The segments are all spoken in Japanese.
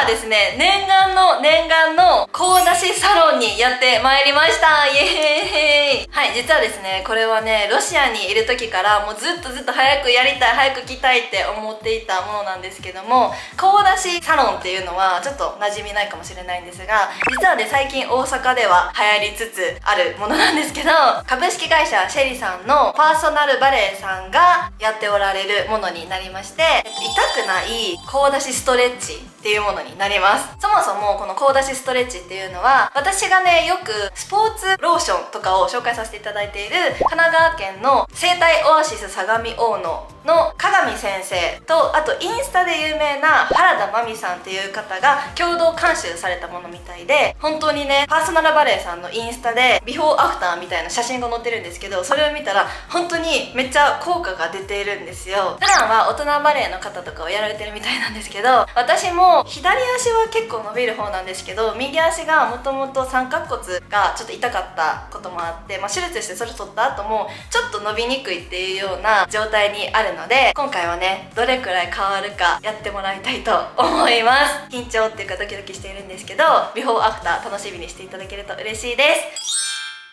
ですね、念願の声出しサロンにやってまいりました。イエーイ。はい、実はですね、これはね、ロシアにいる時からもうずっと早くやりたい、早く来たいって思っていたものなんですけども、声出しサロンっていうのはちょっと馴染みないかもしれないんですが、実はね、最近大阪では流行りつつあるものなんですけど、株式会社シェリさんのパーソナルバレエさんがやっておられるものになりまして、痛くない声出しストレッチっていうものになります。そもそもこの声出しストレッチっていうのは、私がね、よくスポーツローションとかを紹介させていただいている神奈川県の生態オアシス相模大野の鏡先生と、あとインスタで有名な原田真美さんっていう方が共同監修されたものみたいで、本当にね、パーソナルバレエさんのインスタでビフォーアフターみたいな写真が載ってるんですけど、それを見たら本当にめっちゃ効果が出ているんですよ。普段は大人バレエの方とかをやられてるみたいなんですけど、私も左足は結構伸びる方なんですけど、右足がもともと三角骨がちょっと痛かったこともあって、手術してそれ取った後もちょっと伸びにくいっていうような状態にあるので、今回はね、どれくらい変わるかやってもらいたいと思います。緊張っていうかドキドキしているんですけど、ビフォーアフター楽しみにしていただけると嬉しいです。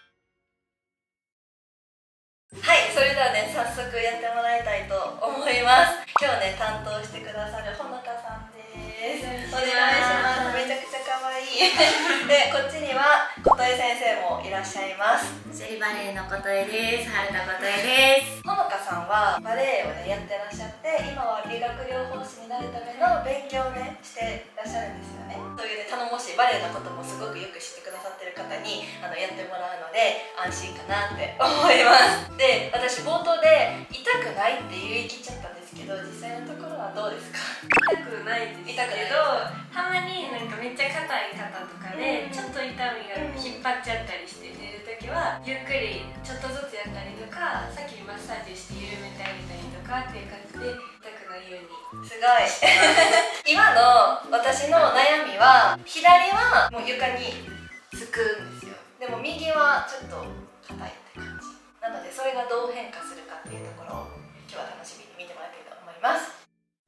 はい、それではね、早速やってもらいたいと思います。今日ね、担当してくださるほのかさんです。お願いします。めちゃくちゃ可愛いで、こっちには琴恵先生もいらっしゃいます。 シェリバレエの琴恵です。春田琴恵です。 ほのかさんはバレエをね、やってらっしゃって、今は理学療法士になるための勉強をね、してらっしゃるんですよね。そういうね、頼もしいバレエのこともすごくよく知ってくださってる方にやってもらうので安心かなって思います。で、私冒頭で痛くないって言い切っちゃったんですけど、実際のところはどうですか？ 痛くないですけど、たまになんかめっちゃ硬い方とかでちょっと痛みが引っ張っちゃったりして寝るときはゆっくりちょっとずつやったりとか、さっきマッサージして緩めてあげたりとかっていう感じで痛くないように。 すごい今の私の悩みは、左はもう床につくんですよ。でも右はちょっと硬いって感じなので、それがどう変化するかっていうところを今日は楽しみに見てもらいたいと思います。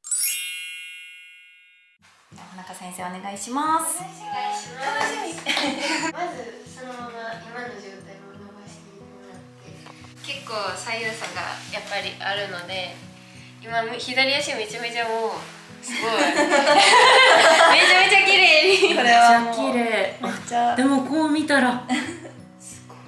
ほのか先生お願いします。 お願いします。楽しみまずそのまま今の状態を伸ばしてみてもらって、結構左右差がやっぱりあるので、今左足めちゃめちゃもうすごいめちゃめちゃ綺麗に。 これはもう綺麗。 めっちゃでもこう見たらすご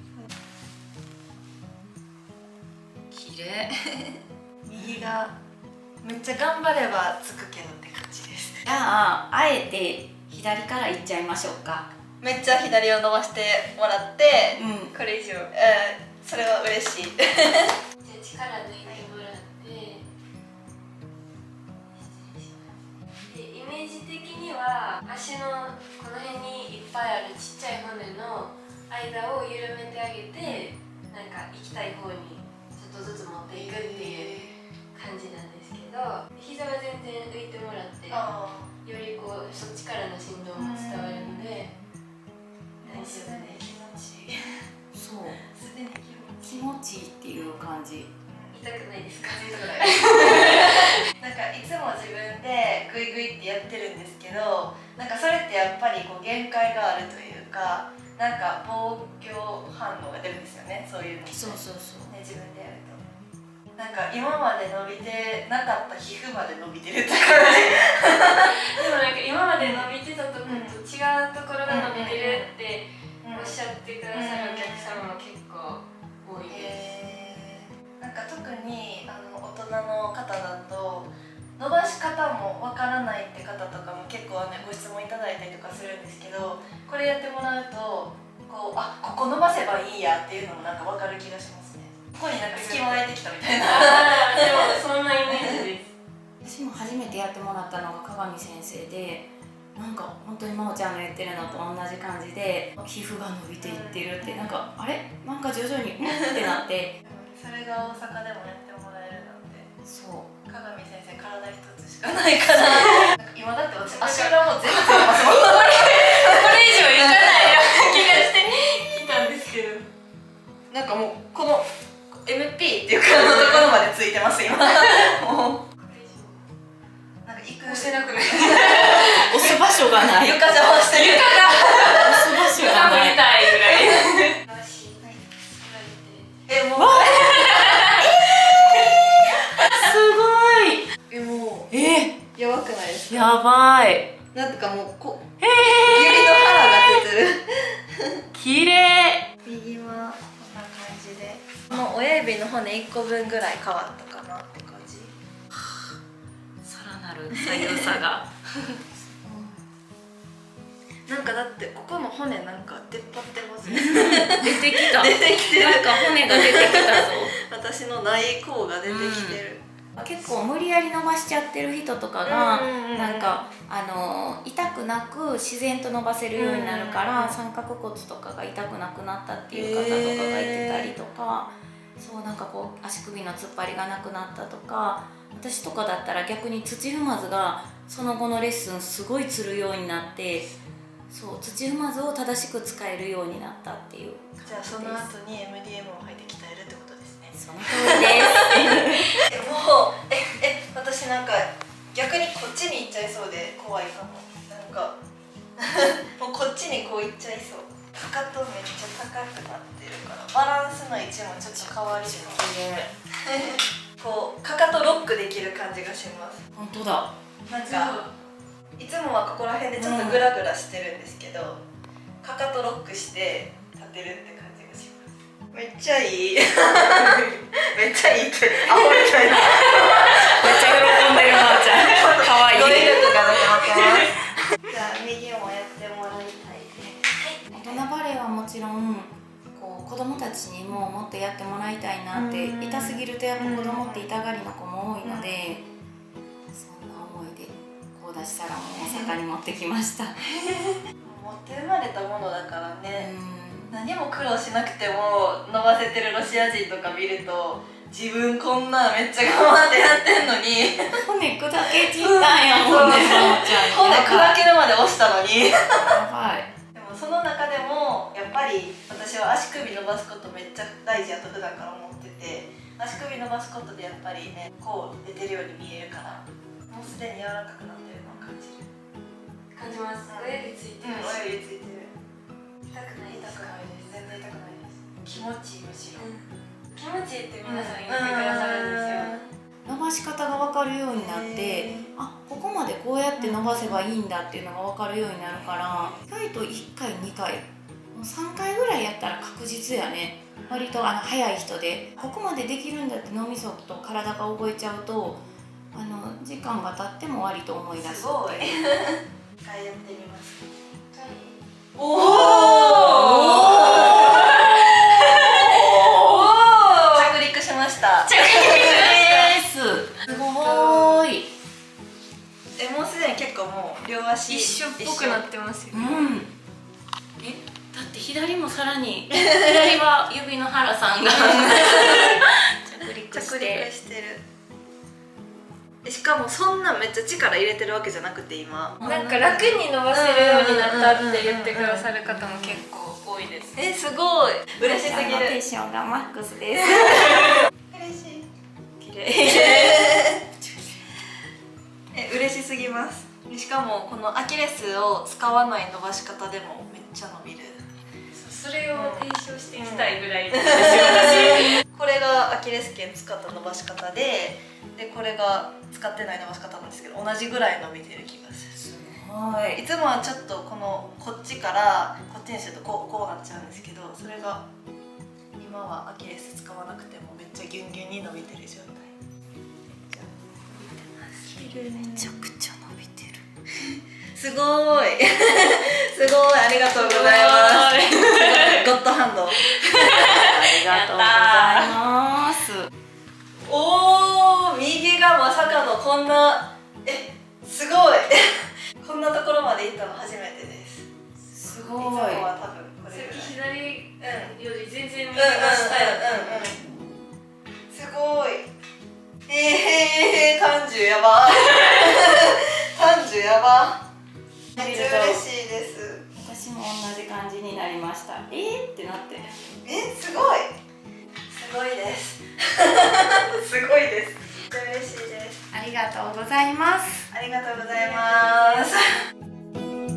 い綺麗。 右がめっちゃ頑張ればつくけどって感じです。 じゃああえて左からいっちゃいましょうか。 めっちゃ左を伸ばしてもらって、 これ以上それは嬉しいじゃあ力抜いてもらって、でイメージ的には足のこの辺にいっぱいあるちっちゃい骨の間を緩めてあげて、なんか行きたい方にちょっとずつ持っていくっていう感じなんですけど、膝は全然浮いてもらって、よりこうそっちからの振動も伝わるので大丈夫です。 気持ちいい。 そうすでに気持ちいいっていう感じ。 痛くないですか？ なんかいつも自分でグイグイってやってるんですけど、なんかそれってやっぱりこう限界があるというか、なんか防御反応が出るんですよね、そういうの。 そうそうそう。 ね、自分でやると。なんか今まで伸びてなかった皮膚まで伸びてるって感じ。 でもなんか今まで伸びてたところと違うところが伸びてるっておっしゃってくださるお客様も結構多いです。 なんか特に大人の方だと伸ばし方もわからないって方とかも結構ね、ご質問いただいたりとかするんですけど、これやってもらうとここ伸ばせばいいやっていうのもなんかわかる気がしますね。ここになんか隙間が空いてきたみたいな。 でもそんなイメージです。 私も初めてやってもらったのが鏡先生で、なんか本当に真央ちゃんの言ってるのと同じ感じで皮膚が伸びていってるって、なんかあれなんか徐々にってなってそれが大阪でもやってもらえるなんて。 そう鏡先生体一つしかないから今だって私足裏も全部ついてますもん。 これ以上いかないような気がしてきたんですけど、 なんかもうこの MP っていうかのところまでついてます今。もうなんか行く押せなくなる。 押すがない床邪魔してる。 押す場所がない。 みたいぐらい。よし、 もうわすごい。 もうえ、 やばくないですか？ やばい。 なんとかもう指の腹が出てる。 綺麗。 右はこんな感じで、この親指の骨1個分ぐらい変わったかなって感じ。 さらなる左右差が。 なんかだってここの骨なんか出っ張ってますね。 出てきた。 出てきてる。 なんか骨が出てきたぞ。 私の内甲が出てきてる。 結構無理やり伸ばしちゃってる人とかがなんか痛くなく自然と伸ばせるようになるから三角骨とかが痛くなくなったっていう方とかがいてたりとか、そうなんかこう足首の突っ張りがなくなったとか、私とかだったら逆に土踏まずがその後のレッスンすごいつるようになって、そう土踏まずを正しく使えるようになったっていう。 じゃあその後に MDM を履いて鍛えるってことですね。 その通りです。 もう私なんか逆にこっちに行っちゃいそうで怖いかも。なんかもうこっちにこう行っちゃいそう。かかとめっちゃ高くなってるからバランスの位置もちょっと変わりそう。こうかかとロックできる感じがします。 本当だ。 なんかいつもはここら辺でちょっとグラグラしてるんですけど、かかとロックして立てるって感じがします。めっちゃいい。めっちゃいいってアホみたいな。 めっちゃ喜んでるなおちゃん。可愛い。 語彙力がなくなってます。じゃあ右もやってもらいたいです。 大人バレエはもちろんこう子供たちにももっとやってもらいたいなって、痛すぎるとやっぱ子供って痛がりの子も多いので、そんな思いでコーダシサロンを大阪に持ってきました。 持って生まれたものだからね、何も苦労しなくても伸ばせてるロシア人とか見ると、自分こんなめっちゃ頑張ってやってんのに骨砕けちったんやもんね。 骨砕けるまで押したのに。 やばい。 でもその中でもやっぱり私は足首伸ばすことめっちゃ大事やと普段から思ってて、足首伸ばすことでやっぱりねこう出てるように見えるから、もうすでに柔らかくなってるのを感じる。 感じます。親指ついてるし、 親指ついてる。 痛くないですか？ 全然痛くないです。気持ちいい、むしろ。 気持ちいいって皆さん言ってくださるんですよ。 伸ばし方が分かるようになって、あ、ここまでこうやって伸ばせばいいんだっていうのが分かるようになるから、意外と1回2回もう3回ぐらいやったら確実やね。割と早い人でここまでできるんだって脳みそと体が覚えちゃうと時間が経っても割と思い出すっていう。 すごい。一回やってみます。 お着陸しました。 着陸です。すごーい。 もうすでに結構もう両足一緒っぽくなってますよ。 だって左もさらに左は指の原さんが着陸してる。しかもそんなめっちゃ力入れてるわけじゃなくて、今なんか楽に伸ばせるようになったって言ってくださる方も結構多いです。 すごい嬉しすぎる。 テンションがマックスです。 嬉しい。 綺麗。 嬉しすぎます。しかもこのアキレスを使わない伸ばし方でもめっちゃ伸びる。 それを提唱していきたいぐらいです。 これがアキレス腱使った伸ばし方で、これが使ってない伸ばし方なんですけど、同じぐらい伸びてる気がする。 すごい。 いつもはちょっとこっちからこっちにするとこうなっちゃうんですけど、それが今はアキレス使わなくてもめっちゃギュンギュンに伸びてる状態。 めちゃくちゃ伸びてる。 すごいすごい、ありがとうございます。ゴッドハンド。 ありがとうございます。 おー、右がまさかのこんな、すごいこんなところまで行ったの初めてです。 すごい。 いつもは多分これぐらい。 さっき左より全然右うんが下やったのに。 すごい。単純やば単純やば。めっちゃ嬉しいです。 私も同じ感じになりました。ってなって。 すごい。すごいですすごいです。めっちゃ嬉しいです。 ありがとうございます。 ありがとうございます。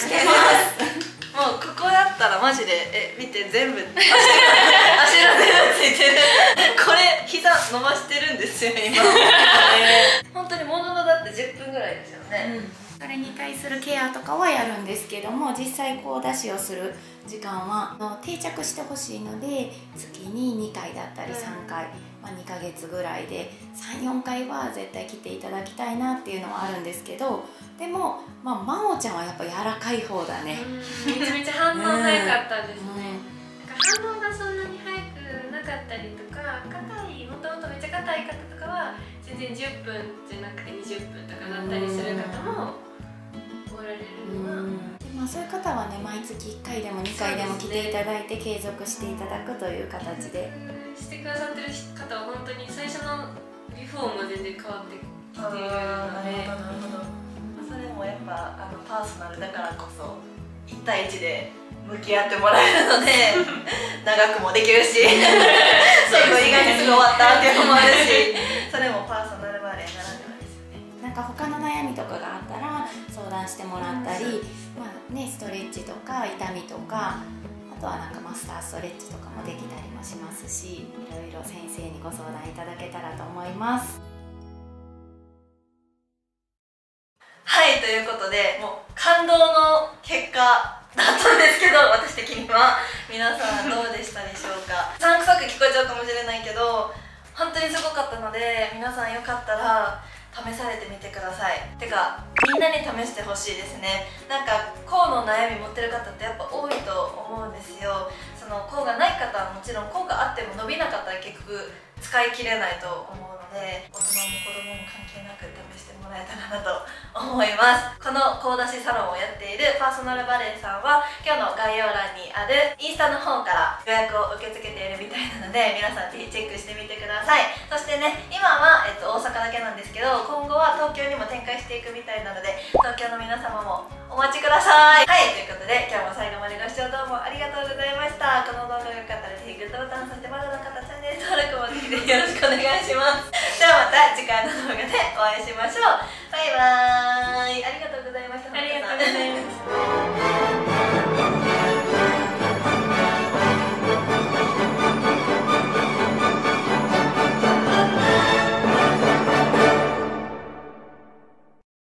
してますもうここだったらマジで見て全部足が全部ついてるこれ膝伸ばしてるんですよ今本当にもののだって10分ぐらいですよね、 それに対するケアとかはやるんですけども、実際こう出しをする時間は定着してほしいので月に2回だったり3回、2ヶ月ぐらいで 3,4 回は絶対来ていただきたいなっていうのはあるんですけど、でも真央ちゃんはやっぱ柔らかい方だね。 めちゃめちゃ反応早かったですね、反応がそんなに早くなかったりとか、もともとめっちゃ硬い方とかは全然10分じゃなくて20分とかだったりする方もおられるのは、 そういう方はね、毎月1回でも2回でも来ていただいて継続していただくという形でしてくださってる方は本当に最初のビフォーも全然変わってきているので、 なるほど。それもやっぱパーソナルだからこそ1対1で向き合ってもらえるので長くもできるし最後意外にすぐ終わったっていうのもあるし、それもパーソナルバレーならではですよね。 なんか他の悩みとかがあったら相談してもらったり、ストレッチとか痛みとか、あとはなんかマスターストレッチとかもできたりもしますし、いろいろ先生にご相談いただけたらと思います。 はい、ということでもう感動の結果だったんですけど、私的には皆さんどうでしたでしょうか。サンクサク聞こえちゃうかもしれないけど本当にすごかったので、皆さんよかったら試されてみてください。てかみんなに試してほしいですね。なんか甲の悩み持ってる方ってやっぱ多いと思うんですよ。その甲がない方はもちろん甲があっても伸びなかったら結局使い切れないと思うので、大人も子供も関係なく試してもらえたらなと思います。この甲出しサロンをやっているパーソナルバレーさんは今日の概要欄にあるインスタの方から予約を受け付けているみたいなので、皆さんぜひチェックしてみてください。そしてね、今は、大阪だけなんですけど、今後は東京にも展開していくみたいなので、東京の皆様もお待ちください。はい、ということで今日も最後までご視聴どうもありがとうございました。この動画が良かったらぜひグッドボタン、そしてまだの方チャンネル登録もぜひぜひよろしくお願いします。ではまた次回の動画でお会いしましょう。バイバーイ。ありがとうございました。 ありがとうございます。